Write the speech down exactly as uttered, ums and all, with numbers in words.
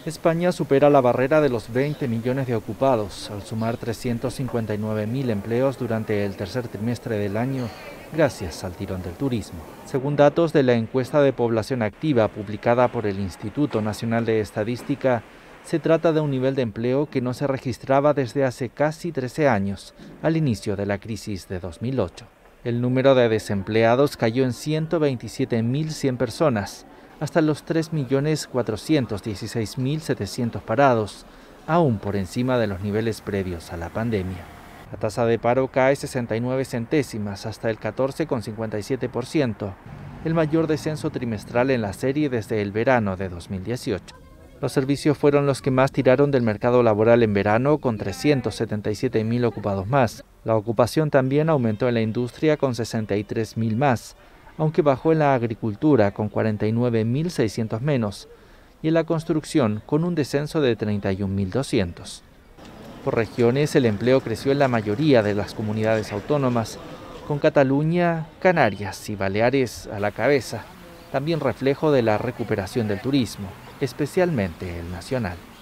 España supera la barrera de los veinte millones de ocupados, al sumar trescientos cincuenta y nueve mil empleos durante el tercer trimestre del año, gracias al tirón del turismo. Según datos de la encuesta de población activa publicada por el Instituto Nacional de Estadística, se trata de un nivel de empleo que no se registraba desde hace casi trece años, al inicio de la crisis de dos mil ocho. El número de desempleados cayó en ciento veintisiete mil cien personas, hasta los tres millones cuatrocientos dieciséis mil setecientos parados, aún por encima de los niveles previos a la pandemia. La tasa de paro cae sesenta y nueve centésimas hasta el catorce coma cincuenta y siete por ciento, el mayor descenso trimestral en la serie desde el verano de dos mil dieciocho. Los servicios fueron los que más tiraron del mercado laboral en verano, con trescientos setenta y siete mil ocupados más. La ocupación también aumentó en la industria con sesenta y tres mil más, aunque bajó en la agricultura con cuarenta y nueve mil seiscientos menos y en la construcción con un descenso de treinta y un mil doscientos. Por regiones, el empleo creció en la mayoría de las comunidades autónomas, con Cataluña, Canarias y Baleares a la cabeza, también reflejo de la recuperación del turismo, especialmente el nacional.